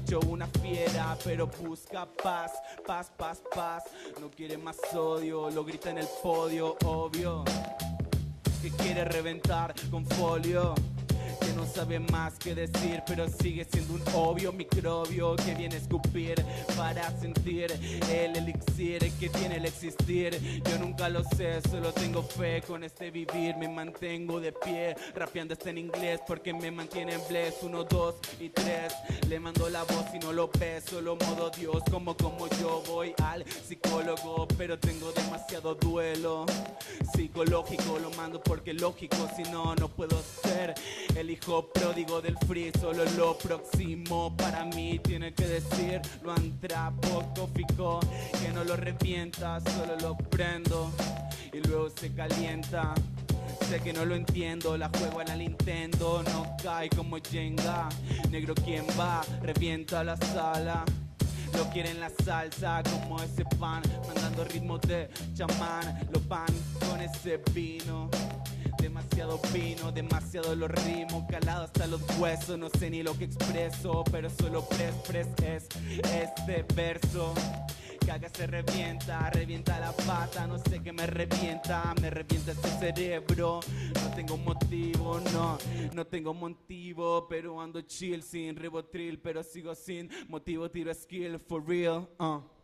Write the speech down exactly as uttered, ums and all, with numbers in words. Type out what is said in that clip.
hecho una fiera, pero busca paz, paz, paz, paz. No quiere más odio, lo grita en el podio, obvio. Que quiere reventar con folio, que no sabe más que decir, pero sigue siendo un obvio microbio que viene a escupir para sentir el elixir que tiene el existir. Yo nunca lo sé, solo tengo fe con este vivir. Me mantengo de pie, rapeando está en inglés porque me mantiene en bless. Uno, dos y tres, le mando la voz y no lo ves, solo modo Dios. Como como yo voy al psicólogo, pero tengo demasiado duelo psicológico. Lo mando porque lógico, si no, no puedo ser el hijo pródigo del free. Solo lo próximo para mí tiene que decir lo antropomórfico, que no lo revienta, solo lo prendo y luego se calienta. Sé que no lo entiendo, la juego en la Nintendo, no cae como Jenga. Negro, ¿quién va? Revienta la sala. Lo quieren la salsa como ese pan, mandando ritmos de chamán. Lo van con ese vino, demasiado vino, demasiado los ritmos, calado hasta los huesos. No sé ni lo que expreso, pero solo pres, pres es este verso. Caga se revienta, revienta la pata, no sé qué me revienta, me revienta este cerebro. No tengo motivo, no, no tengo motivo, pero ando chill sin ribotril, pero sigo sin motivo, tiro skill for real, uh.